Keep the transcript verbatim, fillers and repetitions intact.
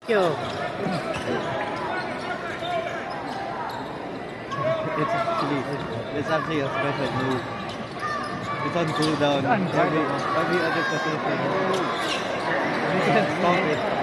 Yo. It's actually, it's actually a special move. It's on cooldown. Every, every other position. You can't stop it.